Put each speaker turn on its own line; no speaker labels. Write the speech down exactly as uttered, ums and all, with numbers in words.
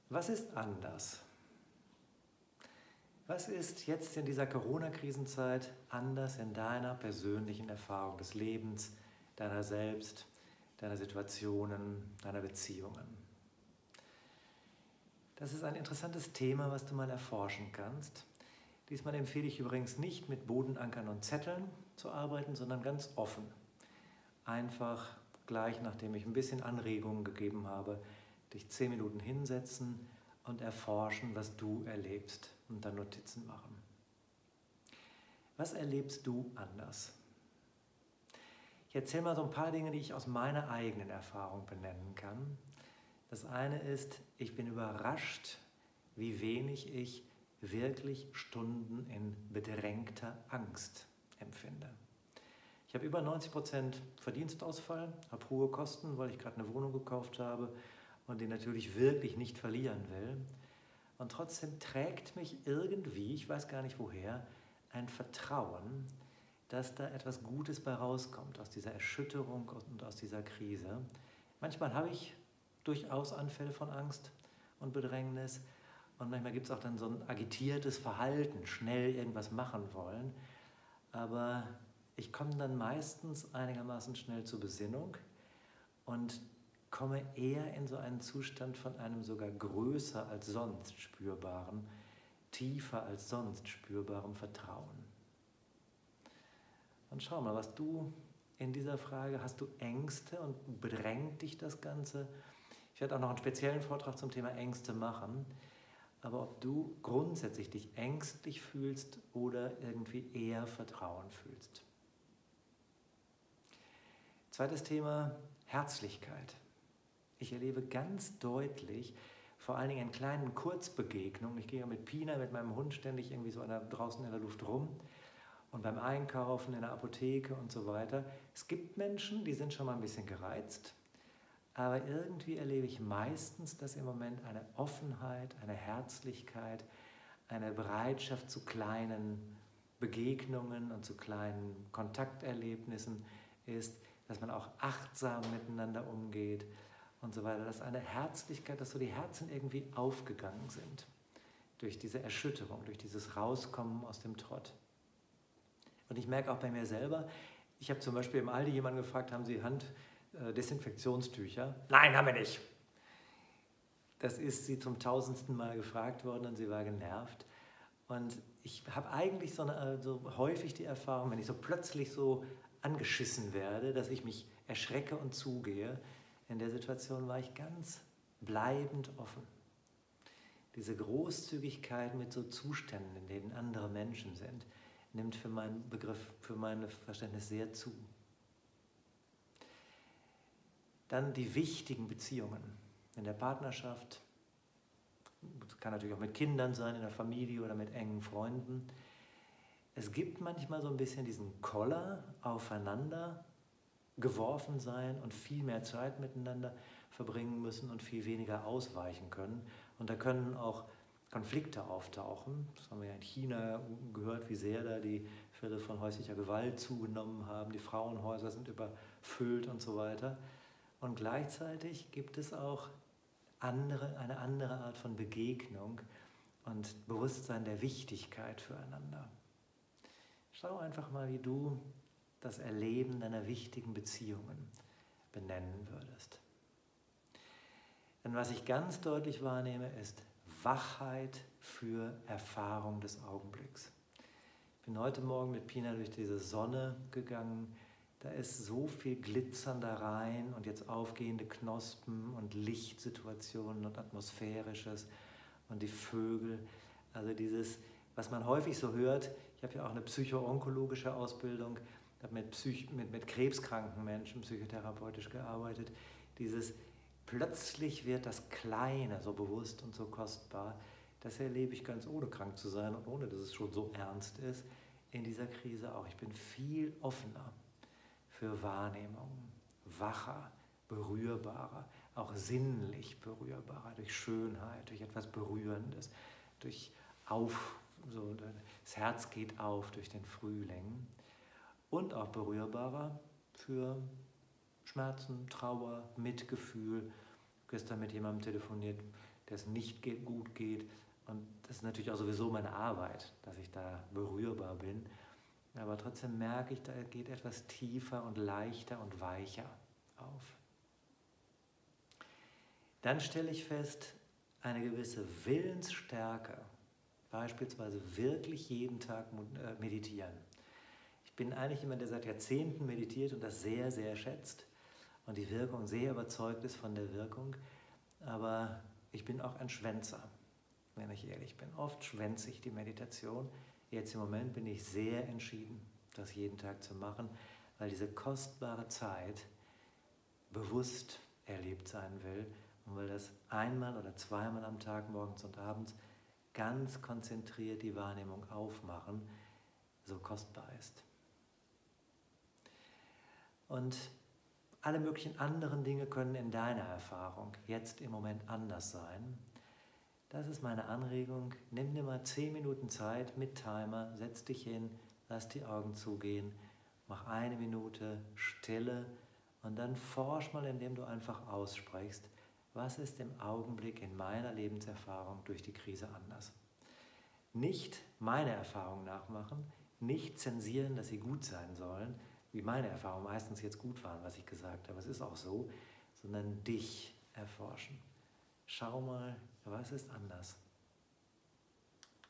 Was ist anders? Was ist jetzt in dieser Corona-Krisenzeit anders in deiner persönlichen Erfahrung des Lebens, deiner selbst, deiner Situationen, deiner Beziehungen? Das ist ein interessantes Thema, was du mal erforschen kannst. Diesmal empfehle ich übrigens nicht mit Bodenankern und Zetteln zu arbeiten, sondern ganz offen. Einfach gleich, nachdem ich ein bisschen Anregungen gegeben habe, dich zehn Minuten hinsetzen und erforschen, was du erlebst und dann Notizen machen. Was erlebst du anders? Ich erzähle mal so ein paar Dinge, die ich aus meiner eigenen Erfahrung benennen kann. Das eine ist, ich bin überrascht, wie wenig ich wirklich Stunden in bedrängter Angst empfinde. Ich habe über neunzig Prozent Verdienstausfall, habe hohe Kosten, weil ich gerade eine Wohnung gekauft habe und die natürlich wirklich nicht verlieren will. Und trotzdem trägt mich irgendwie, ich weiß gar nicht woher, ein Vertrauen, dass da etwas Gutes bei rauskommt aus dieser Erschütterung und aus dieser Krise. Manchmal habe ich durchaus Anfälle von Angst und Bedrängnis und manchmal gibt es auch dann so ein agitiertes Verhalten, schnell irgendwas machen wollen. Aber ich komme dann meistens einigermaßen schnell zur Besinnung und komme eher in so einen Zustand von einem sogar größer als sonst spürbaren, tiefer als sonst spürbaren Vertrauen. Und schau mal, was du in dieser Frage, hast du Ängste und bedrängt dich das Ganze? Ich werde auch noch einen speziellen Vortrag zum Thema Ängste machen, aber ob du grundsätzlich dich ängstlich fühlst oder irgendwie eher Vertrauen fühlst. Zweites Thema, Herzlichkeit. Ich erlebe ganz deutlich, vor allen Dingen in kleinen Kurzbegegnungen, ich gehe ja mit Pina, mit meinem Hund ständig irgendwie so einer, draußen in der Luft rum und beim Einkaufen, in der Apotheke und so weiter. Es gibt Menschen, die sind schon mal ein bisschen gereizt, aber irgendwie erlebe ich meistens, dass im Moment eine Offenheit, eine Herzlichkeit, eine Bereitschaft zu kleinen Begegnungen und zu kleinen Kontakterlebnissen ist, dass man auch achtsam miteinander umgeht und so weiter. Das ist eine Herzlichkeit, dass so die Herzen irgendwie aufgegangen sind durch diese Erschütterung, durch dieses Rauskommen aus dem Trott. Und ich merke auch bei mir selber, ich habe zum Beispiel im Aldi jemanden gefragt, haben Sie Handdesinfektionstücher? Nein, haben wir nicht. Das ist sie zum tausendsten Mal gefragt worden und sie war genervt. Und ich habe eigentlich so, eine, so häufig die Erfahrung, wenn ich so plötzlich so angeschissen werde, dass ich mich erschrecke und zugehe. In der Situation war ich ganz bleibend offen. Diese Großzügigkeit mit so Zuständen, in denen andere Menschen sind, nimmt für meinen Begriff, für mein Verständnis sehr zu. Dann die wichtigen Beziehungen in der Partnerschaft. Das kann natürlich auch mit Kindern sein, in der Familie oder mit engen Freunden. Es gibt manchmal so ein bisschen diesen Koller aufeinander geworfen sein und viel mehr Zeit miteinander verbringen müssen und viel weniger ausweichen können. Und da können auch Konflikte auftauchen. Das haben wir ja in China gehört, wie sehr da die Fälle von häuslicher Gewalt zugenommen haben. Die Frauenhäuser sind überfüllt und so weiter. Und gleichzeitig gibt es auch andere, eine andere Art von Begegnung und Bewusstsein der Wichtigkeit füreinander. Schau einfach mal, wie du das Erleben deiner wichtigen Beziehungen benennen würdest. Denn was ich ganz deutlich wahrnehme, ist Wachheit für Erfahrung des Augenblicks. Ich bin heute Morgen mit Pina durch diese Sonne gegangen. Da ist so viel glitzernder Rhein und jetzt aufgehende Knospen und Lichtsituationen und Atmosphärisches und die Vögel. Also dieses, was man häufig so hört, ich habe ja auch eine psycho-onkologische Ausbildung, habe mit, Psych mit, mit krebskranken Menschen psychotherapeutisch gearbeitet. Dieses plötzlich wird das Kleine so bewusst und so kostbar, das erlebe ich ganz ohne krank zu sein und ohne, dass es schon so ernst ist, in dieser Krise auch. Ich bin viel offener für Wahrnehmungen, wacher, berührbarer, auch sinnlich berührbarer, durch Schönheit, durch etwas Berührendes, durch auf, so, das Herz geht auf durch den Frühling und auch berührbarer für Schmerzen, Trauer, Mitgefühl. Gestern mit jemandem telefoniert, der es nicht gut geht. Und das ist natürlich auch sowieso meine Arbeit, dass ich da berührbar bin. Aber trotzdem merke ich, da geht etwas tiefer und leichter und weicher auf. Dann stelle ich fest, eine gewisse Willensstärke, beispielsweise wirklich jeden Tag meditieren. Ich bin eigentlich jemand, der seit Jahrzehnten meditiert und das sehr, sehr schätzt und die Wirkung sehr überzeugt ist von der Wirkung, aber ich bin auch ein Schwänzer, wenn ich ehrlich bin. Oft schwänze ich die Meditation. Jetzt im Moment bin ich sehr entschieden, das jeden Tag zu machen, weil diese kostbare Zeit bewusst erlebt sein will und weil das einmal oder zweimal am Tag, morgens und abends, ganz konzentriert die Wahrnehmung aufmachen, so kostbar ist. Und alle möglichen anderen Dinge können in deiner Erfahrung jetzt im Moment anders sein. Das ist meine Anregung. Nimm dir mal zehn Minuten Zeit mit Timer, setz dich hin, lass die Augen zugehen, mach eine Minute Stille und dann forsch mal, indem du einfach aussprichst, was ist im Augenblick in meiner Lebenserfahrung durch die Krise anders. Nicht meine Erfahrungen nachmachen, nicht zensieren, dass sie gut sein sollen, wie meine Erfahrungen meistens jetzt gut waren, was ich gesagt habe, es ist auch so, sondern dich erforschen. Schau mal, was ist anders?